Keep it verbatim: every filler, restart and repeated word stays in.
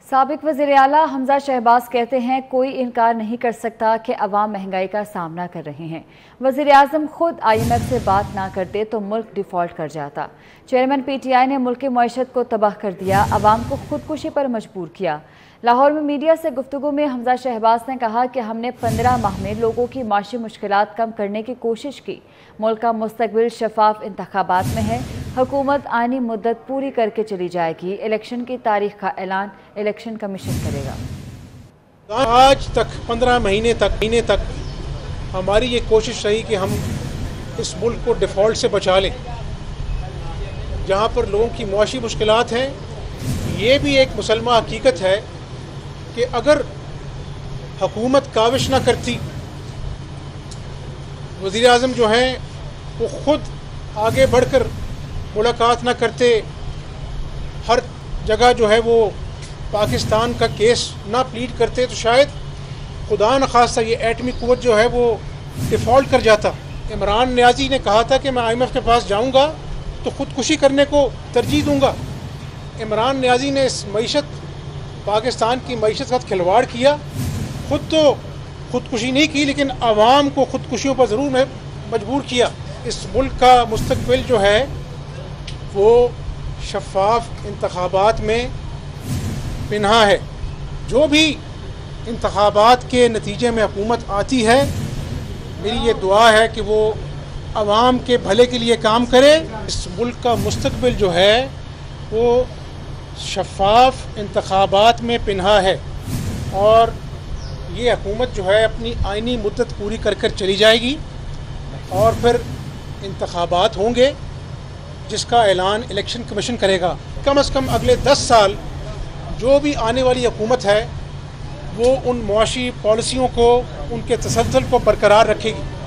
साबिक वज़ीर आला हमजा शहबाज कहते हैं कोई इनकार नहीं कर सकता कि अवाम महंगाई का सामना कर रहे हैं। वज़ीर आज़म खुद आई एम एफ से बात ना करते तो मुल्क डिफ़ॉल्ट कर जाता। चेयरमैन पी टी आई ने मुल्क की मईशत को तबाह कर दिया, अवाम को खुदकुशी पर मजबूर किया। लाहौर में मीडिया से गुफ्तगू में हमजा शहबाज ने कहा कि हमने पंद्रह माह में लोगों की माशी मुश्किलात कम करने की कोशिश की। मुल्क का मुस्तकबिल शफाफ इंतखाबात में है। हुकूमत आनी मुद्दत पूरी करके चली जाएगी। इलेक्शन की तारीख का ऐलान इलेक्शन कमीशन करेगा। आज तक पंद्रह महीने तक महीने तक हमारी ये कोशिश रही कि हम इस मुल्क को डिफ़ॉल्ट से बचा लें। जहाँ पर लोगों की मुआशी मुश्किलात हैं, ये भी एक मुसलमा हकीकत है कि अगर हुकूमत काविश ना करती, वज़ीर आज़म जो हैं वो ख़ुद आगे बढ़कर मुलाकात ना करते, हर जगह जो है वो पाकिस्तान का केस ना प्लीड करते, तो शायद खुदा न खास्ता ये एटमी कुव्वत जो है वो डिफ़ॉल्ट कर जाता। इमरान नियाज़ी ने कहा था कि मैं आई एम एफ के पास जाऊंगा तो ख़ुदकुशी करने को तरजीह दूंगा। इमरान नियाज़ी ने इस मईशत पाकिस्तान की मईशत के साथ खिलवाड़ किया। ख़ुद तो ख़ुदकुशी नहीं की, लेकिन आवाम को ख़ुदकुशियों पर ज़रूर मजबूर किया। इस मुल्क का मुस्तकबिल जो है वो शफाफ इंतखाबात में पिन्हा है। जो भी इंतखाबात के नतीजे में हुकूमत आती है, मेरी ये दुआ है कि वो आवाम के भले के लिए काम करे। इस मुल्क का मुस्तकबिल जो है वो शफाफ इंतखाबात में पिन्हा है और ये हुकूमत जो है अपनी आइनी मुद्दत पूरी कर कर चली जाएगी और फिर इंतखाबात होंगे जिसका ऐलान इलेक्शन कमीशन करेगा। कम अज़ कम अगले दस साल जो भी आने वाली हुकूमत है वो उन मुआशी पॉलिसियों को, उनके तसल्सल को बरकरार रखेगी।